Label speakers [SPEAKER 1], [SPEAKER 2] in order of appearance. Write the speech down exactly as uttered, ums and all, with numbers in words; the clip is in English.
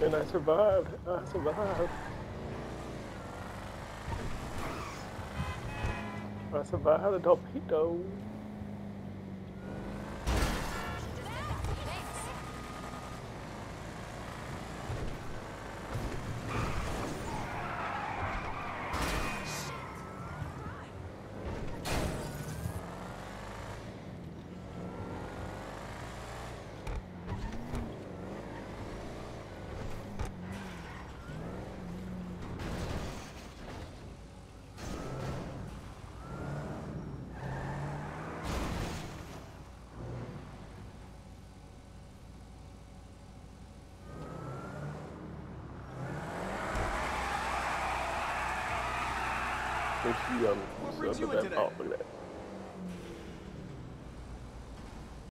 [SPEAKER 1] And I survived. I survived. I survived the torpedo. Make sure you um,
[SPEAKER 2] What brings
[SPEAKER 1] sub
[SPEAKER 2] you
[SPEAKER 1] to
[SPEAKER 2] in
[SPEAKER 1] that.
[SPEAKER 2] today?
[SPEAKER 1] Oh, look at that.